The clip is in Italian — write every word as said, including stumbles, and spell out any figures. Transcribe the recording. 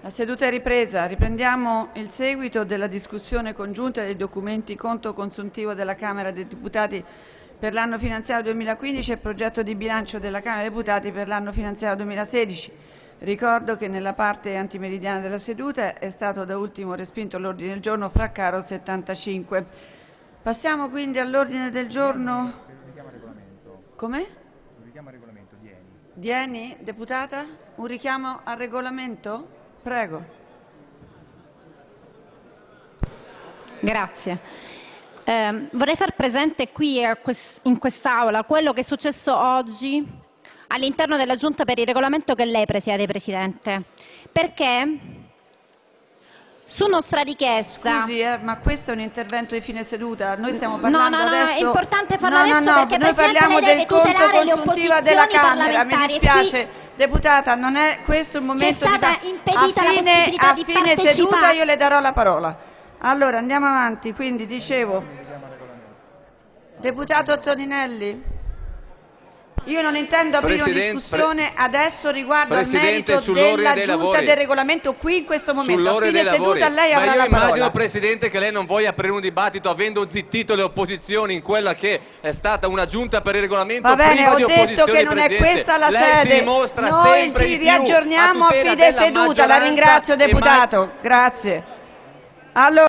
La seduta è ripresa. Riprendiamo il seguito della discussione congiunta dei documenti conto consuntivo della Camera dei Deputati per l'anno finanziario duemilaquindici e il progetto di bilancio della Camera dei Deputati per l'anno finanziario duemilasedici. Ricordo che nella parte antimeridiana della seduta è stato da ultimo respinto l'ordine del giorno Fraccaro settantacinque. Passiamo quindi all'ordine del giorno. Come? Un richiamo al regolamento, Dieni. Dieni, deputata? Un richiamo al regolamento? Prego. Grazie. Eh, vorrei far presente qui in quest'Aula quello che è successo oggi all'interno della Giunta per il Regolamento che lei presiede, Presidente, perché su nostra richiesta... Scusi, eh, ma questo è un intervento di fine seduta, noi stiamo parlando no, no, no, adesso... è importante farlo no, adesso no, no, perché, noi Presidente, parliamo lei deve del conto tutelare le consuntivo della opposizioni Camera, mi parlamentari. dispiace, Qui deputata, non è questo il momento c'è stata di... impedita a la fine, possibilità a di fine seduta partecipare. io le darò la parola. Allora, andiamo avanti, quindi dicevo... Deputato Toninelli. Io non intendo aprire una discussione adesso riguardo al merito della Giunta del Regolamento qui in questo momento. A fine seduta lei avrà la parola. Ma io immagino, Presidente, che lei non voglia aprire un dibattito avendo zittito le opposizioni in quella che è stata una Giunta per il Regolamento Va bene, priva ho di detto opposizioni, che non è Presidente. questa la lei sede. si dimostra Noi sempre ci di più riaggiorniamo a tutela fine della seduta. La maggioranza ringrazio, e deputato. Grazie. Allora,